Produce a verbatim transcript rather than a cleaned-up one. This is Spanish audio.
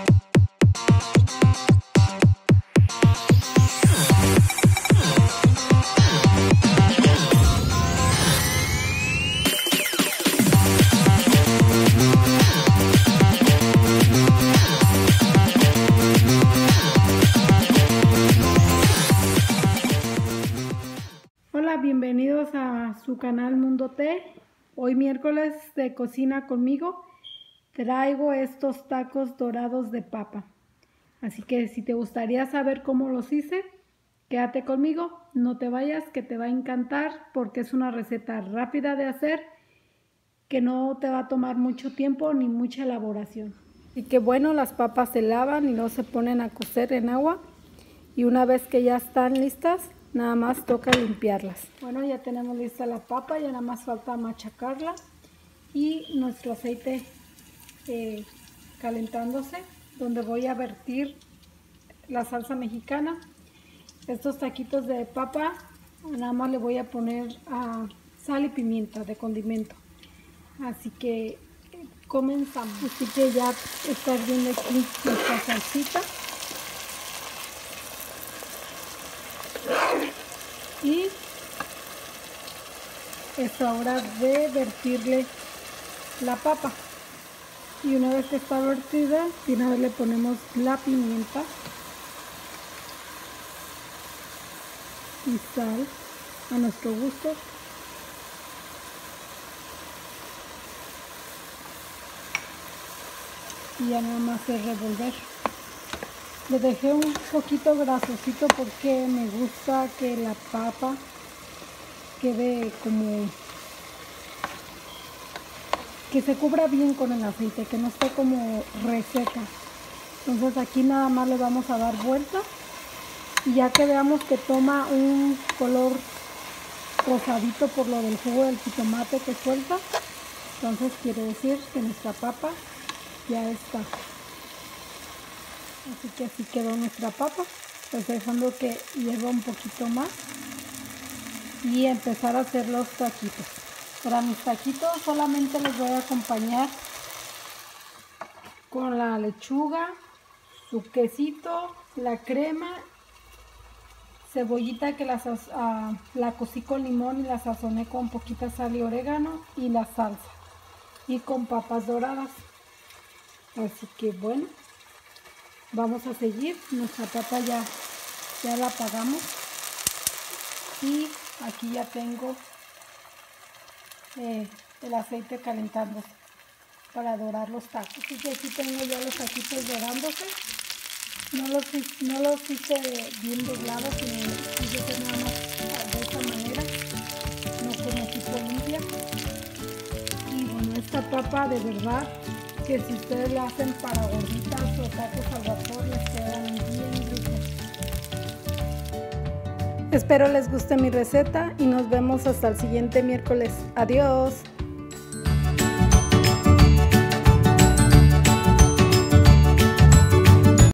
Hola, bienvenidos a su canal Mundo Té. Hoy miércoles de cocina conmigo traigo estos tacos dorados de papa. Así que si te gustaría saber cómo los hice, quédate conmigo, no te vayas, que te va a encantar porque es una receta rápida de hacer que no te va a tomar mucho tiempo ni mucha elaboración. Así que bueno, las papas se lavan y luego se ponen a cocer en agua y una vez que ya están listas, nada más toca limpiarlas. Bueno, ya tenemos lista la papa, ya nada más falta machacarla y nuestro aceite eh, calentándose, donde voy a vertir la salsa mexicana. Estos taquitos de papa, nada más le voy a poner uh, sal y pimienta de condimento. Así que eh, comenzamos. Así que ya está hirviendo aquí nuestra salsita. Y es hora de vertirle la papa. Y una vez que está vertida, de una vez le ponemos la pimienta y sal a nuestro gusto. Y ya nada más es revolver. Le dejé un poquito grasosito porque me gusta que la papa quede como que se cubra bien con el aceite, que no esté como reseca. Entonces aquí nada más le vamos a dar vuelta y ya que veamos que toma un color rosadito por lo del jugo del jitomate que suelta, entonces quiere decir que nuestra papa ya está. Así que así quedó nuestra papa, pues dejando que hierva un poquito más y empezar a hacer los taquitos. Para mis taquitos solamente les voy a acompañar con la lechuga, su quesito, la crema, cebollita que la, uh, la cocí con limón y la sazoné con poquita sal y orégano y la salsa, y con papas doradas. Así que bueno, vamos a seguir. Nuestra papa ya, ya la apagamos y aquí ya tengo eh, el aceite calentándose para dorar los tacos. Así que aquí tengo ya los taquitos dorándose. No los, no los hice bien doblados, sino hice nada más de esta manera, no como tipo limpia. Y bueno, esta papa de verdad que si ustedes la hacen para gorditas o tacos al vapor, les quedan bien ricos. Espero les guste mi receta y nos vemos hasta el siguiente miércoles. Adiós.